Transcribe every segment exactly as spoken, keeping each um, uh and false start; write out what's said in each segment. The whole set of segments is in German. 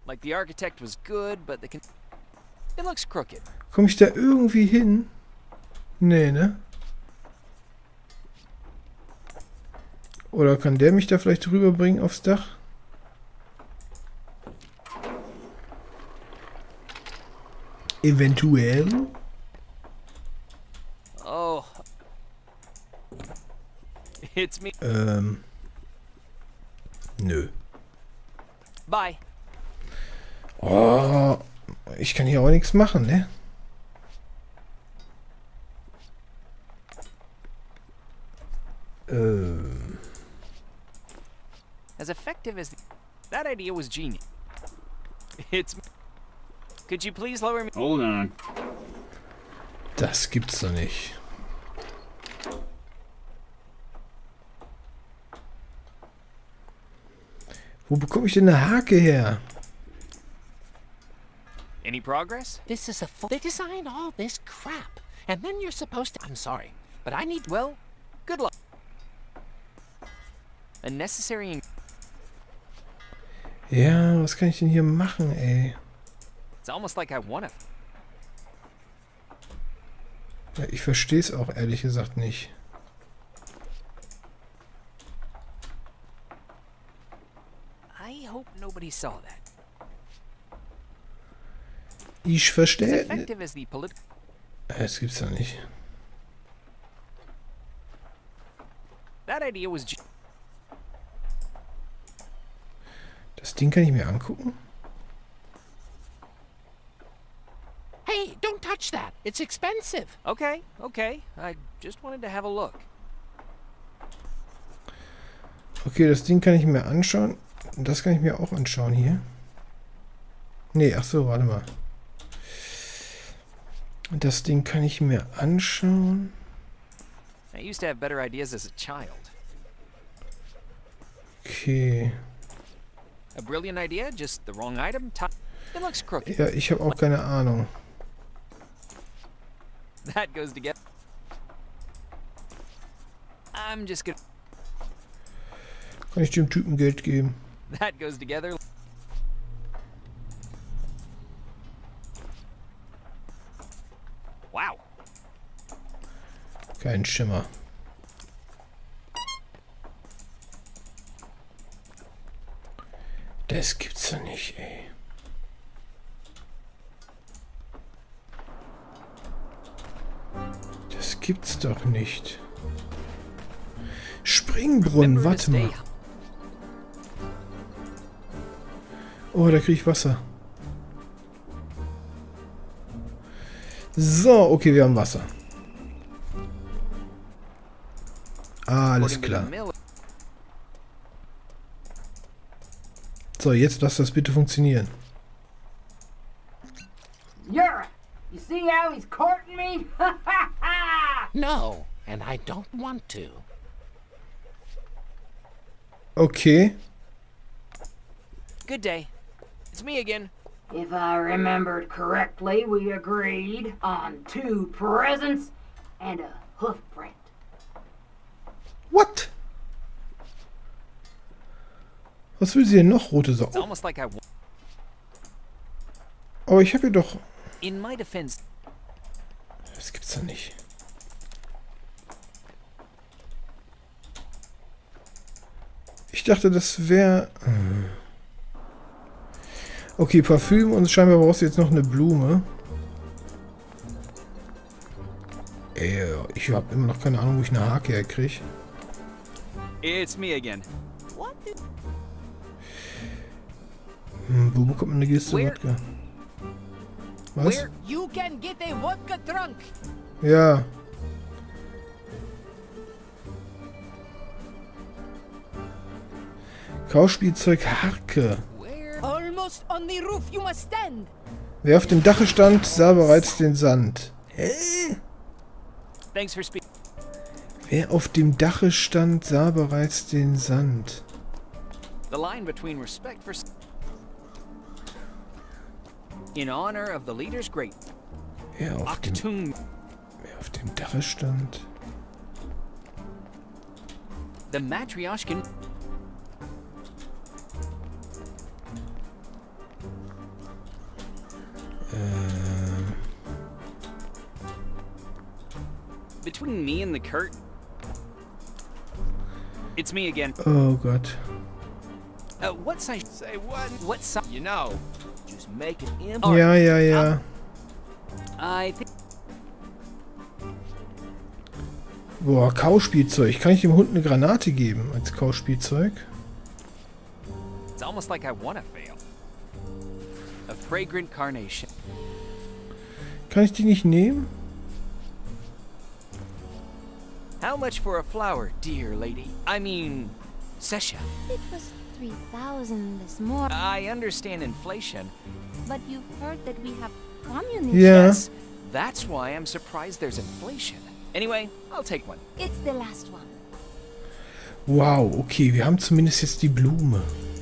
Like the architect was good, but the con it looks crooked. Komme ich da irgendwie hin? Nee, ne? Oder kann der mich da vielleicht rüberbringen aufs Dach? Eventuell? Oh. It's me. Ähm. Nö. Bye. Oh, ich kann hier auch nichts machen, ne? Ähm. As effective as the that idea was genius. It's Could you please lower me? Hold on. Das gibt's doch nicht. Wo bekomme ich denn eine Hake her? Any progress? This is a full... They designed all this crap. And then you're supposed to... I'm sorry, but I need... Well, good luck. A necessary... Ja, was kann ich denn hier machen, ey? It's almost like I want to... Ja, ich verstehe es auch ehrlich gesagt nicht. I hope nobody saw that. Ich As verstehe. effective as the political... Das gibt's doch nicht. That idea was... Ge Das Ding kann ich mir angucken? Hey, don't touch that. It's expensive. Okay, okay. I just wanted to have a look. Okay, das Ding kann ich mir anschauen. Und das kann ich mir auch anschauen hier. Nee, ach so, warte mal. Das Ding kann ich mir anschauen. I used to have better ideas as a child. Okay. A brilliant idea, just the wrong item. Ti- It looks crooked. Ja, ich habe auch keine Ahnung. That goes together. I'm just gonna... Kann ich dem Typen Geld geben? That goes together. Wow. Kein Schimmer. Das gibt's doch nicht, ey. Das gibt's doch nicht. Springbrunnen, warte mal. Oh, da kriege ich Wasser. So, okay, wir haben Wasser. Ah, alles klar. So, jetzt lass das bitte funktionieren. You're, you see how he's courting me? No, and I don't want to. Okay. Good day. It's me again. If I remembered correctly, we agreed on two presents and a hoof print. What? Was will sie denn noch, rote It's Socken? almost like I... w- Aber ich habe hier doch... In my defense, Das gibt's doch nicht. Ich dachte, das wäre... Okay, Parfüm und scheinbar brauchst du jetzt noch eine Blume. Ey, ich habe immer noch keine Ahnung, wo ich eine Hake herkriege. it's me again. What? Hm, wo bekommt man eine Kiste Where- Wodka? Was? Where? You can get a vodka drunk. Ja. Kauspielzeug Harke. Where? Almost on the roof. You must stand. Wer auf dem Dache stand, sah bereits den Sand. Hä? Thanks for speaking. Wer auf dem Dache stand, sah bereits den Sand. The line between respect for... s- In honor of the leader's great... Wer auf dem, Achtung. wer auf dem Dache stand? The Matryoshkin... Ähm. Between me and the curtain. It's me again. Oh Gott. Uh, what size? Say what? What size? You know, just make it in. Ja, ja, ja. I think. Boah, Kauspielzeug. Kann ich dem Hund eine Granate geben als Kauspielzeug? It's almost like I wanna fail. A fragrant carnation. Kann ich die nicht nehmen? How much for a flower, dear lady? I mean, Sesha. It was three thousand this morning, I understand inflation. but you've heard that we have communism. Ja. Yes, that's why I'm surprised there's inflation. Anyway, I'll take one. It's the last one. Wow, okay, wir haben zumindest jetzt die Blume.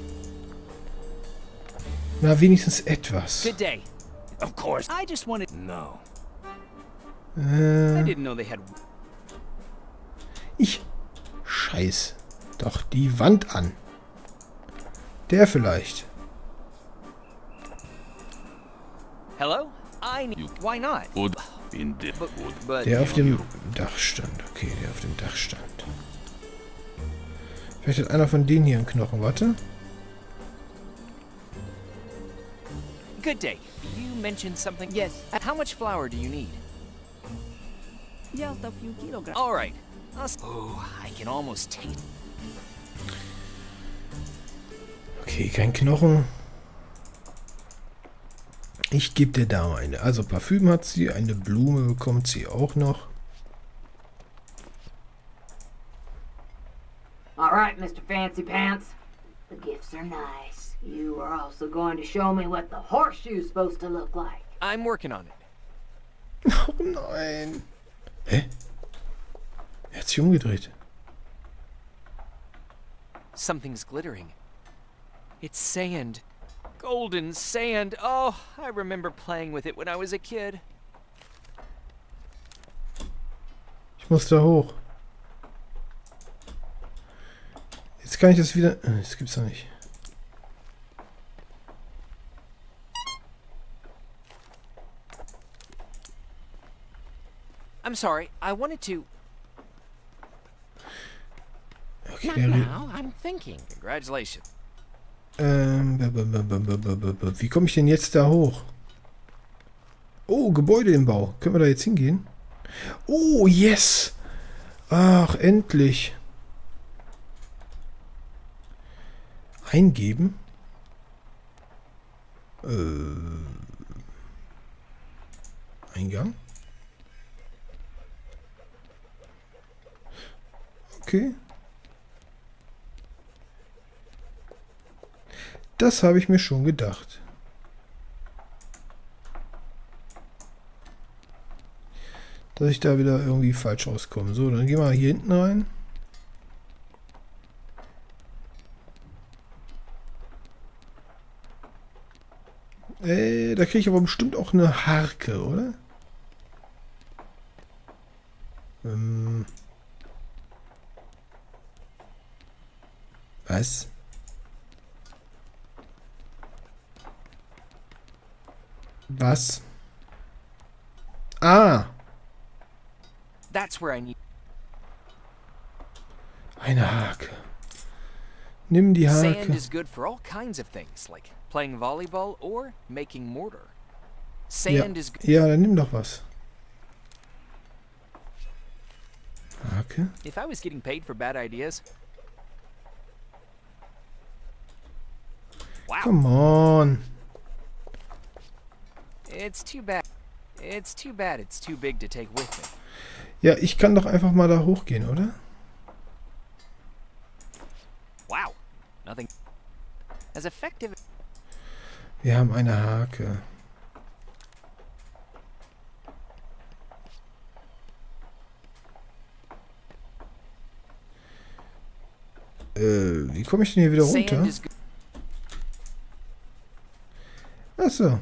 Na, wenigstens etwas. Good day. Of course. I just wanted. No. I Äh, didn't know they had. ich scheiß doch die Wand an. Der vielleicht. Hello? I need. Why not? Would in the But, but Der auf dem Dach stand. Okay, der auf dem Dach stand. Vielleicht hat einer von denen hier einen Knochen. Warte. good day. You mentioned something. Yes. How much flour do you need? Just a few kilograms. All right. I'll s- oh, I can almost taste. Okay, kein Knochen. Ich gebe der Dame eine. Also Parfüm hat sie, eine Blume bekommt sie auch noch. All right, Mister Fancy Pants. The gifts are nice. You are also going to show me what the horseshoe's supposed to look like. I'm working on it. Oh nein. Hä? Er hat sich umgedreht. Something's glittering. It's sand. Golden sand. Oh, I remember playing with it when I was a kid. Ich muss da hoch. Jetzt kann ich das wieder... äh, Das gibt's doch nicht. I'm sorry. I wanted to. Okay, Not der Re- now, I'm thinking. Congratulations. Ähm, b- b- b- b- b- b- b- wie komme ich denn jetzt da hoch? Oh, Gebäude im Bau. Können wir da jetzt hingehen? Oh, yes! Ach, endlich. Eingeben? Äh, Eingang? Okay. Das habe ich mir schon gedacht. Dass ich da wieder irgendwie falsch rauskomme. So, dann gehen wir hier hinten rein. Äh, da kriege ich aber bestimmt auch eine Harke, oder? Ähm. Was? Was? Ah, That's where I need. eine Hake. Nimm die Sand Hake. is good for all kinds of things, like playing volleyball or making mortar. Ja, Sand is good. ja, dann nimm doch was. Hake. If I was getting paid for bad ideas. Wow. Come on. It's too bad. It's too bad it's too big to take with me. Ja, ich kann doch einfach mal da hochgehen, oder? Wow. Nothing as effective. Wir haben eine Hake. Äh, wie komme ich denn hier wieder runter? Sand is good. Achso.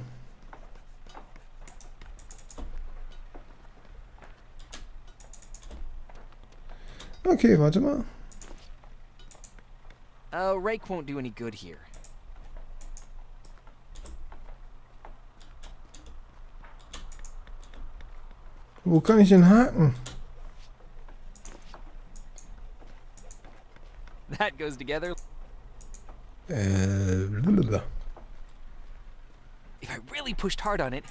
Okay, warte mal. Uh, rake won't do any good here. Wo kann ich denn haken? That goes together. Äh, blablabla. If I really pushed hard on it,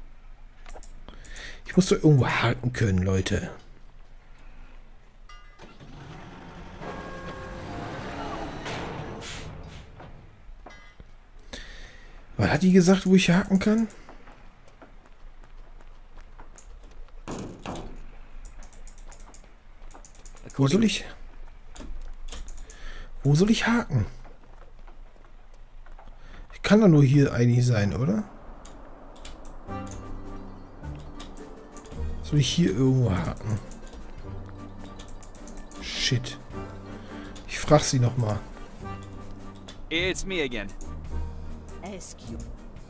Ich muss doch irgendwo haken können, Leute. Was hat die gesagt, wo ich haken kann? Wo soll ich... Wo soll ich haken? Ich kann doch nur hier eigentlich sein, oder? Soll ich hier irgendwo haken? Shit. Ich frag sie noch mal. it's me again. Excuse.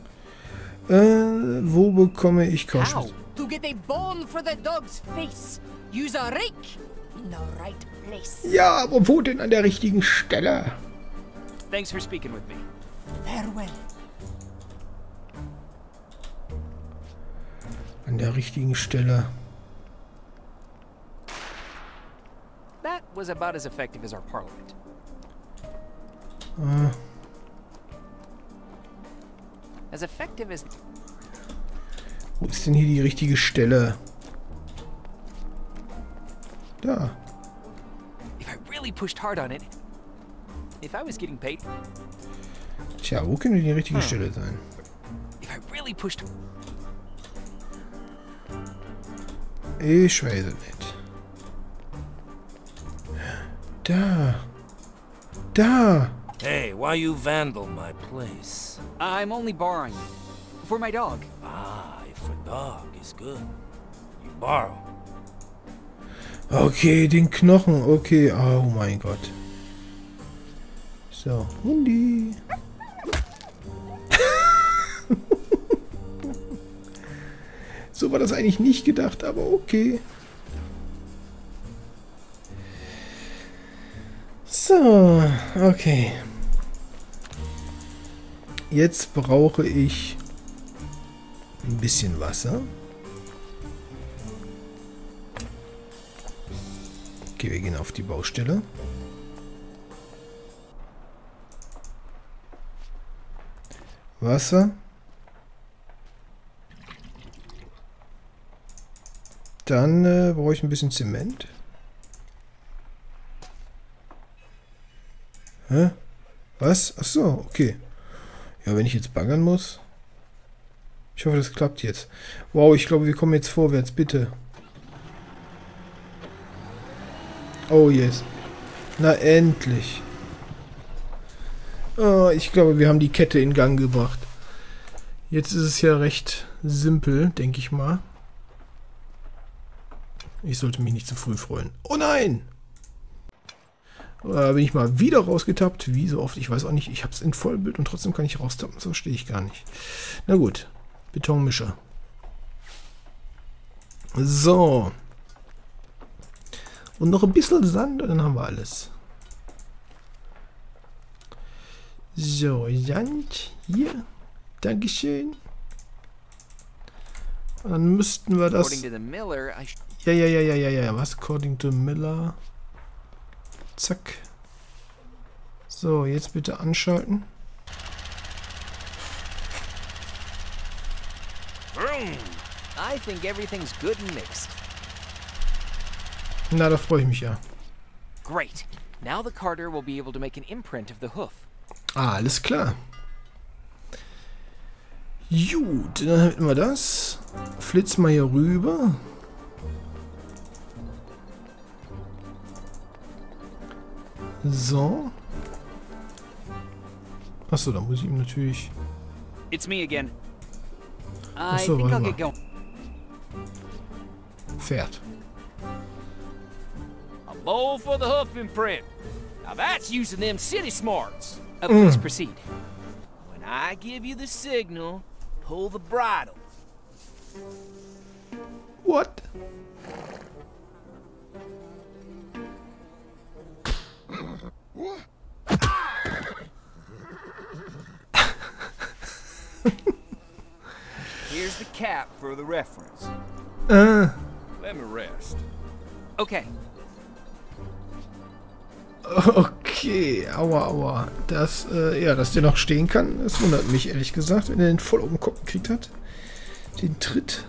Äh, wo bekomme ich How? Kosten? To get a bone for the dog's face. Use a rake in the right place. Ja, aber wo denn an der richtigen Stelle? Thanks for speaking with me. Farewell. An der richtigen Stelle. That was about as effective as our parliament. Äh, As effective as... wo ist denn hier die richtige Stelle? Da. If I really pushed hard on it, if I was getting paid, Tja, wo könnte die richtige Stelle sein? if I really pushed... Ich weiß es nicht. Da. Da. Hey, why you vandal my place? I'm only borrowing it. For my dog. Ah, if a dog is good, you borrow. Okay, den Knochen. Okay, oh mein Gott. So, Hundi. So war das eigentlich nicht gedacht, aber okay. So, okay. Jetzt brauche ich ein bisschen Wasser. Okay, wir gehen auf die Baustelle. Wasser. Dann äh, brauche ich ein bisschen Zement. Hä? Was? Ach so, okay. Ja, wenn ich jetzt baggern muss. Ich hoffe, das klappt jetzt. Wow, ich glaube, wir kommen jetzt vorwärts, bitte. Oh, yes. Na, endlich. Oh, ich glaube, wir haben die Kette in Gang gebracht. Jetzt ist es ja recht simpel, denke ich mal. Ich sollte mich nicht zu früh freuen. Oh nein! Da bin ich mal wieder rausgetappt. Wie so oft, ich weiß auch nicht. Ich habe es in Vollbild und trotzdem kann ich raustappen. Das verstehe ich gar nicht. Na gut. Betonmischer. So. Und noch ein bisschen Sand und dann haben wir alles. So, Sand. Hier. Dankeschön. Dann müssten wir das... According to the miller, I sh Ja, ja, ja, ja, ja, ja. Was? According to Miller. Zack. So, jetzt bitte anschalten. I think everything's good and mixed. Na, da freue ich mich ja. Great. Now the carter will be able to make an imprint of the hoof. Ah, alles klar. Gut, dann hätten wir das. Flitz mal hier rüber. So. Achso, da muss ich ihm natürlich... It's me again. I Ach so, think warte I'll mal. get going. Pferd. A bowl for the hoof imprint. Now that's using them city smarts. Uh, please Mm. proceed. When I give you the signal, pull the bridle. What? Here's the cap for the reference. Äh, Let me rest. Okay. Okay, aua, aua. Das, äh, ja, dass der noch stehen kann, das wundert mich ehrlich gesagt, wenn er den voll um den Kopf gekriegt hat. Den Tritt.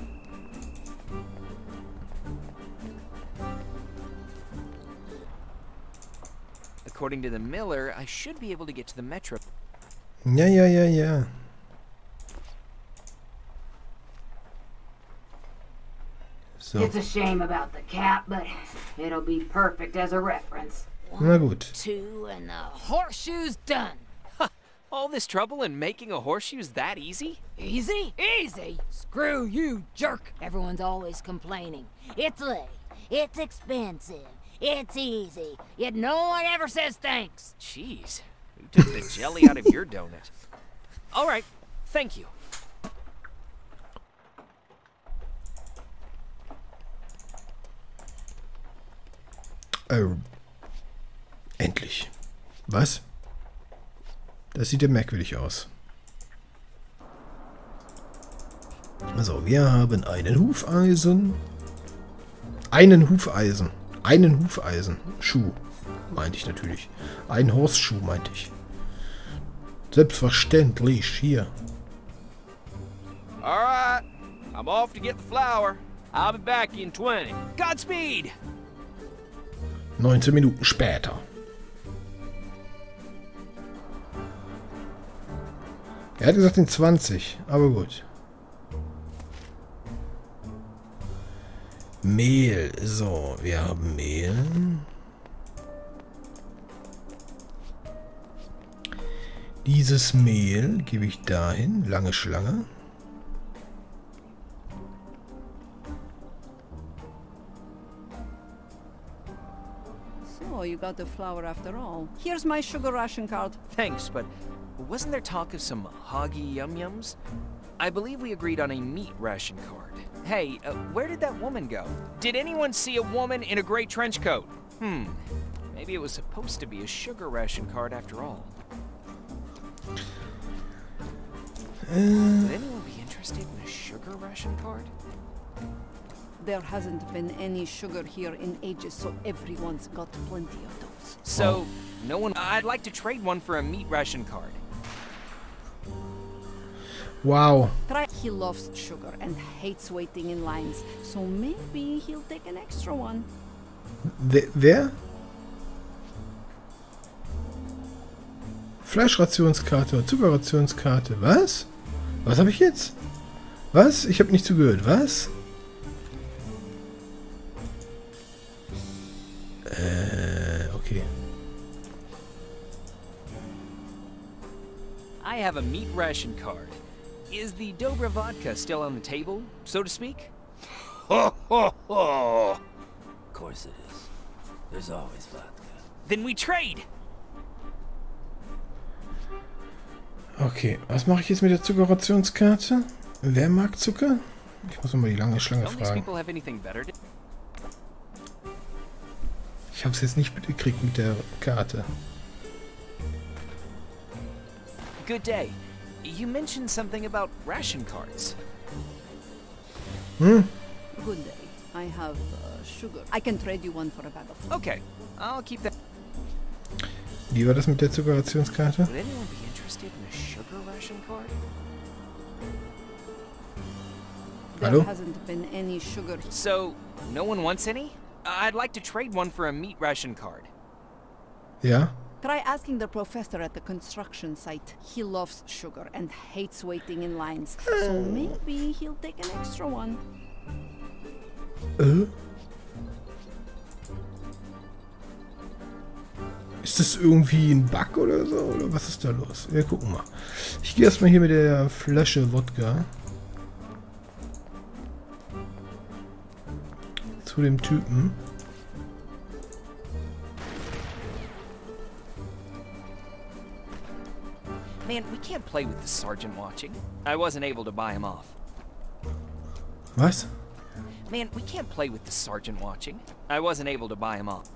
According to the miller, I should be able to get to the metro. Ja, ja, ja, ja. So, It's a shame about the cap, but it'll be perfect as a reference. na gut. Two, and the horseshoe's done. All this trouble in making a horseshoe's that easy? Easy? Easy? Screw you, jerk. Everyone's always complaining. It's late. It's expensive. It's easy. Yet no one ever says thanks. Jeez, who took the jelly out of your donut? All right, thank you. Oh. Endlich. Was? Das sieht ja merkwürdig aus. Also, wir haben einen Hufeisen. Einen Hufeisen. Einen Hufeisen. Schuh. Meinte ich natürlich. Ein Horseschuh, meinte ich. Selbstverständlich. Hier. All right, I'm off to get the flour. I'll be back in twenty. Godspeed! neunzehn Minuten später. Er hat gesagt in zwanzig, aber gut. Mehl. So, wir haben Mehl. Dieses Mehl gebe ich dahin. Lange Schlange. So, you got the flour after all. Here's my sugar ration card. Thanks, but wasn't there talk of some hoggy yum-yums? I believe we agreed on a meat ration card. Hey, uh, where did that woman go? Did anyone see a woman in a gray trench coat? Hmm, maybe it was supposed to be a sugar ration card after all. Äh, Would anyone be interested in a sugar ration card? There hasn't been any sugar here in ages, so everyone's got plenty of those. So, no one... I'd like to trade one for a meat ration card. wow. Try. He loves sugar and hates waiting in lines, so maybe he'll take an extra one. Wer? wer? Fleischrationskarte, Zuckerrationskarte. Was? Was habe ich jetzt? Was? Ich habe nicht zugehört. Was? Äh, okay. I have a meat ration card. Is the Dobra vodka still on the table, so to speak? Ho, ho, ho! Of course it is. There's always vodka. Then we trade! Okay, was mache ich jetzt mit der Zuckerrationskarte? Wer mag Zucker? Ich muss mal die lange Schlange Don't these fragen. people have anything better to... Ich habe es jetzt nicht mitgekriegt mit der Karte. Good day. You mentioned something about ration cards. Hm? Good day. I have uh, sugar. I can trade you one for a bag of flour. Okay, I'll keep that... Wie war das mit der Zuckerrationskarte? Would anyone be interested in a sugar ration card? There Hallo? hasn't been any sugar. So, no one wants any? I'd like to trade one for a meat ration card. Ja? Try asking the professor at the construction site. He loves sugar and hates waiting in lines, so maybe he'll take an extra one. Äh? Ist das irgendwie ein Bug oder so? Oder was ist da los? Wir gucken mal. Ich gehe erstmal hier mit der Flasche Wodka zu dem Typen. Man, we can't play with the sergeant watching. I wasn't able to buy him off. Was? Man, we can't play with the sergeant watching. I wasn't able to buy him off.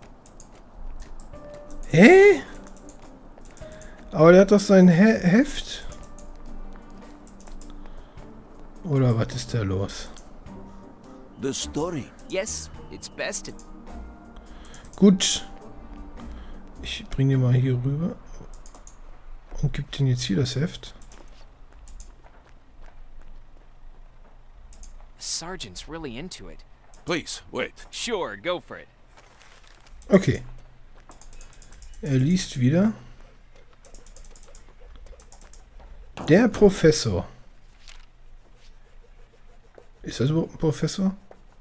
Hä? Aber der hat doch sein He Heft. Oder was ist da los? The story. Yes, it's best to... Gut. Ich bringe den mal hier rüber. Und gebe den jetzt hier das Heft. Sergeant's really into it. Please, wait. Sure, go for it. Okay. Er liest wieder. Der Professor. Ist das überhaupt ein Professor?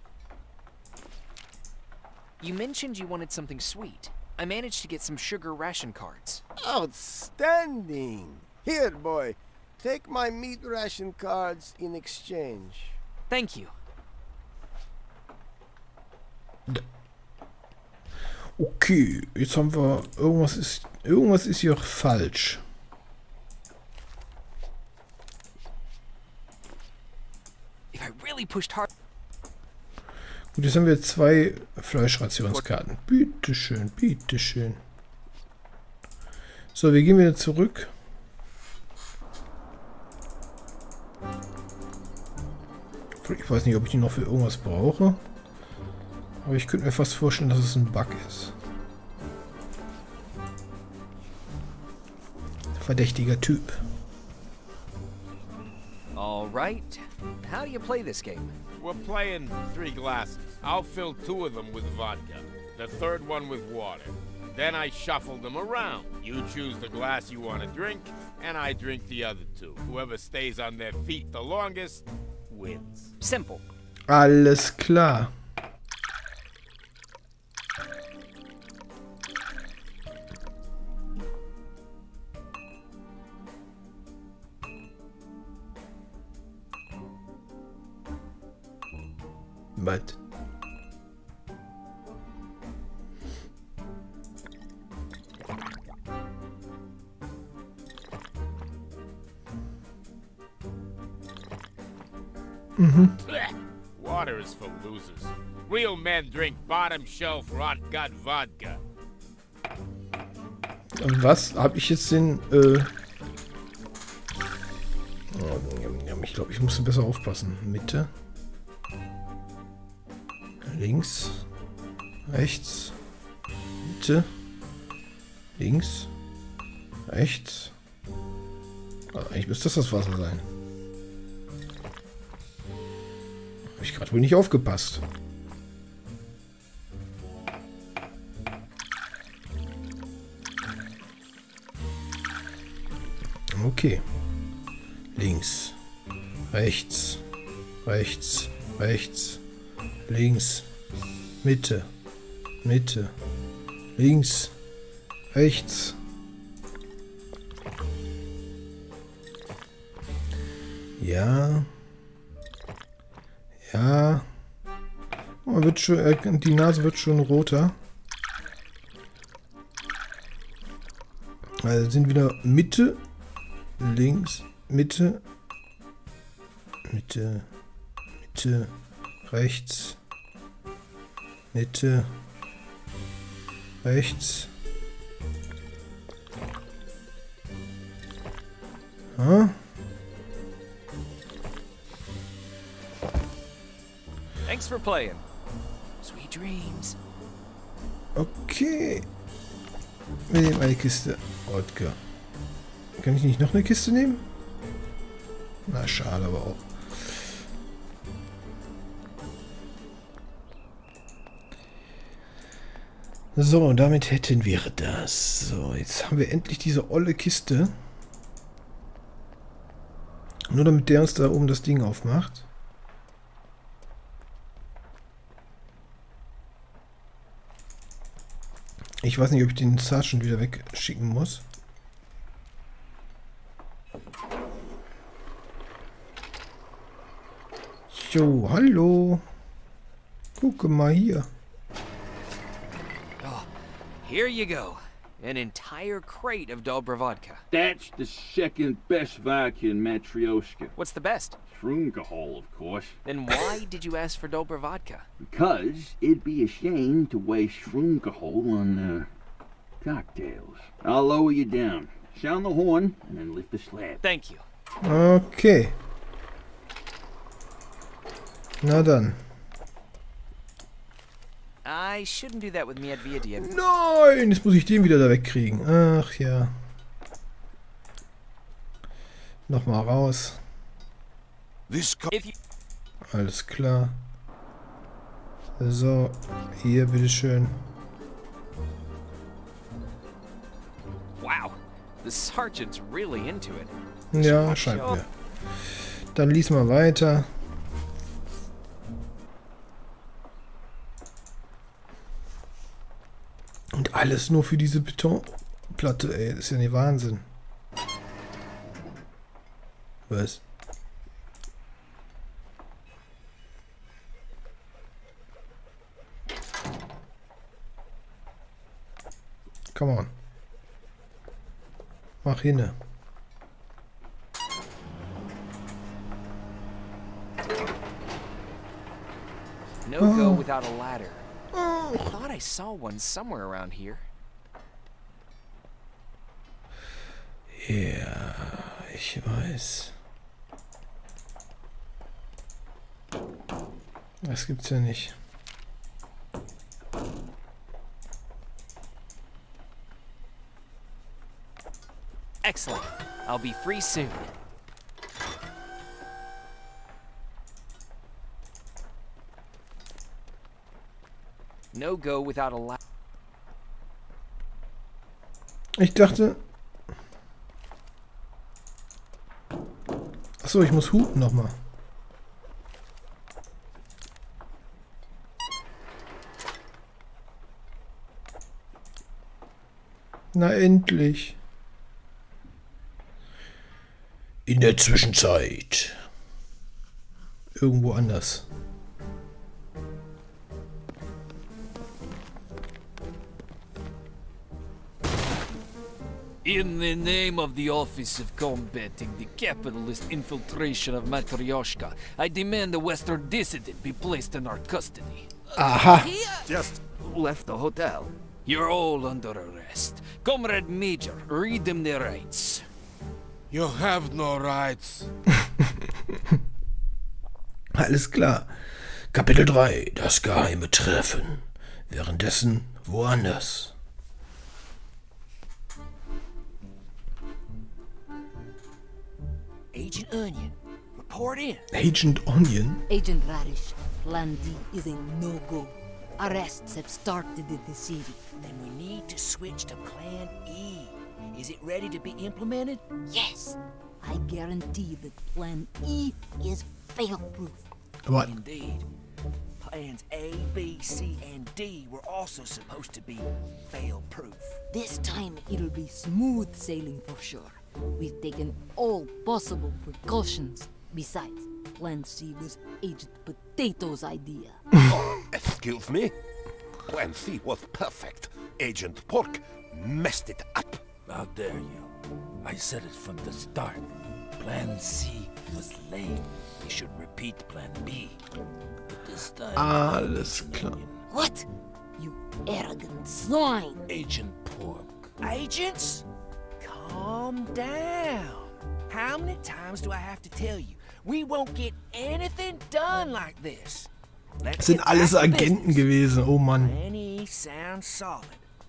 You mentioned you wanted something sweet. I managed to get some sugar ration cards. Outstanding! Here, boy. Take my meat ration cards in exchange. Thank you. Okay, jetzt haben wir... Irgendwas ist, irgendwas ist hier falsch. If I really pushed hard... Gut, jetzt haben wir zwei Fleischrationskarten. Bitteschön, bitteschön. So, wir gehen wieder zurück. Ich weiß nicht, ob ich die noch für irgendwas brauche. Aber ich könnte mir fast vorstellen, dass es ein Bug ist. Verdächtiger Typ. All right. How do you play this game? We're playing three glasses. I'll fill two of them with vodka, the third one with water. Then I shuffle them around. You choose the glass you want to drink, and I drink the other two. Whoever stays on their feet the longest wins. Simple. Alles klar. Was? Mhm. Water is for losers. Real men drink bottom shelf rot gut vodka. Was habe ich jetzt den, äh... Ich glaube, ich muss besser aufpassen. Mitte. Links. Rechts. Mitte. Links. Rechts. Also eigentlich müsste das das Wasser sein. Habe ich gerade wohl nicht aufgepasst. Okay. Links. Rechts. Rechts. Rechts. Links. Mitte. Mitte. Links. Rechts. Ja. Ja. Oh, wird schon, äh, die Nase wird schon roter. Also sind wieder Mitte, links, Mitte, Mitte, Mitte, rechts, Mitte, rechts. Ah. Thanks for playing. Sweet dreams. Okay. Wir nehmen eine Kiste Wodka. Kann ich nicht noch eine Kiste nehmen? Na, schade aber auch. So, und damit hätten wir das. So, jetzt haben wir endlich diese olle Kiste. Nur damit der uns da oben das Ding aufmacht. Ich weiß nicht, ob ich den Sergeant wieder wegschicken muss. So, hallo. Guck mal hier. Oh, here you go. An entire crate of Dobra vodka. That's the second best vodka in Matryoshka. What's the best? Shrumgahol, of course. Then why did you ask for Dobra vodka? Because it'd be a shame to waste Shrumgahol on uh, cocktails. I'll lower you down. Sound the horn, and then lift the slab. Thank you. Okay. Na dann. I shouldn't do that with me at Viadien. Nein, jetzt muss ich den wieder da wegkriegen. Ach ja. Nochmal raus. Alles klar. So, hier, bitteschön. Wow, the sergeant's really into it. Ja, scheint mir. Dann lies mal weiter. Und alles nur für diese Betonplatte, ey. Das ist ja nicht Wahnsinn. Was? Come on. Mach hinne. No go without a ladder. I thought I saw one somewhere around here. Ja, ich weiß. Das gibt's ja nicht. Excellent. I'll be free soon. No go without a la- Ich dachte... Achso, ich muss hupen nochmal. Na endlich. In der Zwischenzeit. Irgendwo anders. In the name of the Office of Combating the Capitalist Infiltration of Matryoshka, I demand the Western dissident be placed in our custody. Aha. Just left the hotel. You're all under arrest. Comrade Major, read them their rights. You have no rights. Alles klar. Kapitel drei. Das geheime Treffen. Währenddessen woanders. Agent Onion, report in. Agent Onion? Agent Radish, Plan D is a no-go. Arrests have started in the city. Then we need to switch to Plan E. Is it ready to be implemented? Yes. I guarantee that Plan E is fail-proof. What? Indeed. Plans A, B, C, and D were also supposed to be fail-proof. This time it'll be smooth sailing for sure. We've taken all possible precautions. Besides, Plan C was Agent Potato's idea. Oh, excuse me? Plan C was perfect. Agent Pork messed it up. How dare you? I said it from the start. Plan C was lame. We should repeat Plan B. But this time... Alles klar. What? You arrogant swine! Agent Pork. Agents? Calm down. How many times do I have to tell you? We won't get anything done like this. Das sind alles Agenten gewesen, oh Mann. Plan E sounds solid.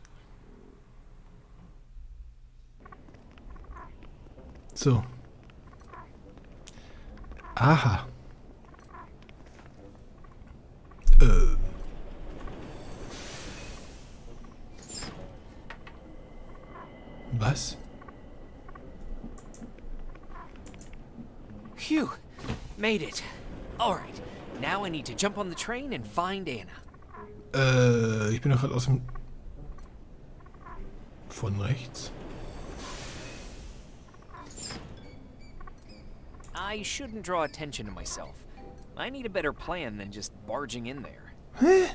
So. Aha. Äh. Was? Phew, made it. All right, now I need to jump on the train and find Anna. Äh, ich bin doch gerade aus dem... Von rechts. I shouldn't draw attention to myself. I need a better plan than just barging in there. Hä?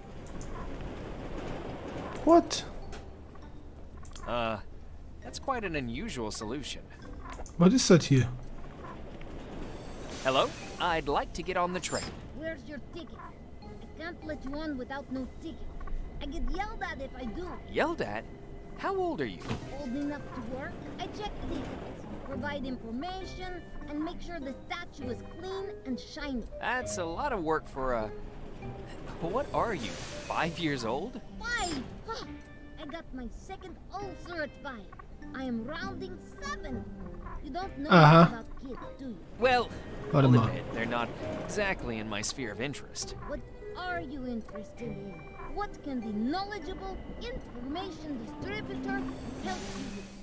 What? Uh, that's quite an unusual solution. Was ist das hier? Hello? I'd like to get on the train. Where's your ticket? I can't let you on without no ticket. I get yelled at if I do. Yelled at? How old are you? Old enough to work? I check tickets, provide information, and make sure the statue is clean and shiny. That's a lot of work for a What are you, five years old? Five! Huh. I got my second ulcer at five. I am rounding seven. You don't know Aha. about kids, do you? Well, Warte I'll mal. admit, they're not exactly in my sphere of interest. What are you interested in? What can the knowledgeable information distributor help you with?